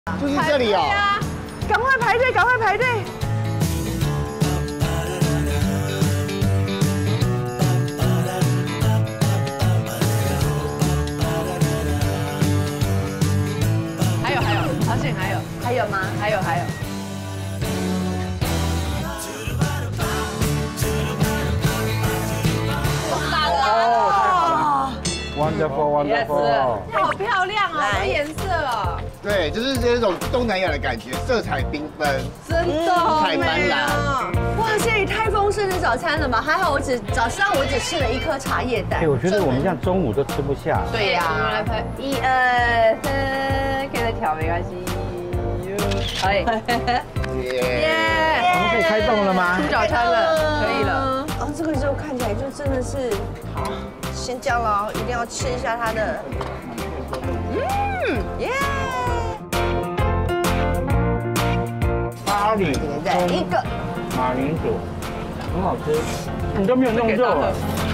就是这里哦。 赶快排队，赶快排队！ 还有，好险还有。 还有吗？ 还有。 Wonderful， 好漂亮啊，这颜色哦， 对，就是这种东南亚的感觉，色彩缤纷， 真的好彩斑斓。 哇，这里太丰盛的早餐了吧？还好早上我只吃了1颗茶叶蛋。 哎，我觉得我们这样中午都吃不下。 对呀，我们来拍1、2、3，可以再调没关系。可以， 耶！ 我们可以开动了吗？ 吃早餐了，可以了。 哦，这个肉看起来就真的是好，先这样了，一定要吃一下它的。耶！ 咖喱再一个马铃薯，很好吃。你都没有弄肉。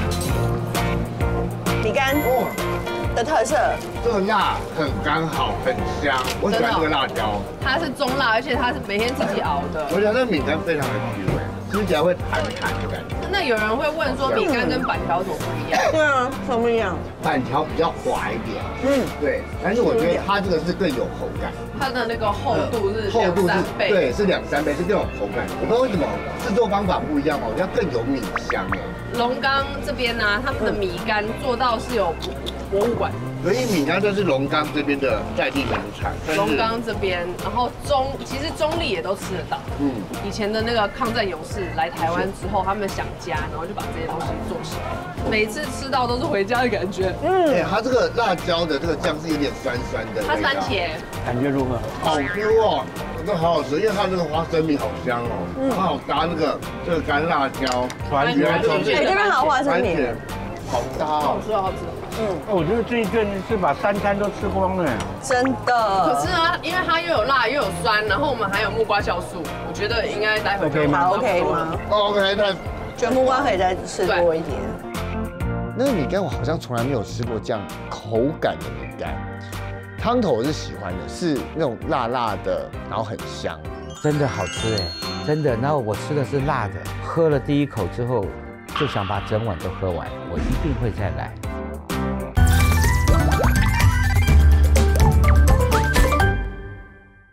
米干的特色， 这个辣很刚好，很香，我喜欢这个辣椒。 它是中辣，而且它是每天自己熬的。 我觉得这个米干非常的 Q 哎，吃起来会弹弹的感觉。 那有人会问说，米干跟板条怎么不一样？ 对啊，什么一样？ 板条比较滑一点，对，但是我觉得它这个是更有口感， 它的那个厚度是厚度 2、3倍。 对，是2、3倍，是更有口感。我不知道为什么制作方法不一样哦，我觉得更有米香哎。 龙岗这边呢，他们的米干做到是有博物馆。 所以米干就是龙岗这边的在地名产。 龙岗这边，然后其实中立也都吃得到。以前的那个抗战勇士来台湾之后，他们想家，然后就把这些东西做起来。每次吃到都是回家的感觉。 哎，它这个辣椒的这个酱是有点酸酸的。 它番茄， 感觉如何？ 好 Q 哦，这好好吃，因为它这个花生米好香哦，它好搭这个干辣椒。 传哎这边好花生米， 好搭哦。 好吃。 我觉得这一顿是把3餐都吃光了。 真的。 可是呢，因为它又有辣又有酸，然后我们还有木瓜酵素，我觉得应该待会 OK 吗 ？OK 吗 ？OK， 那觉得木瓜可以再吃多一点。 那个米干我好像从来没有吃过这样口感的米干，汤头我是喜欢的，是那种辣辣的，然后很香， 真的好吃哎，真的。然后我吃的是辣的，喝了第1口之后就想把整碗都喝完，我一定会再来。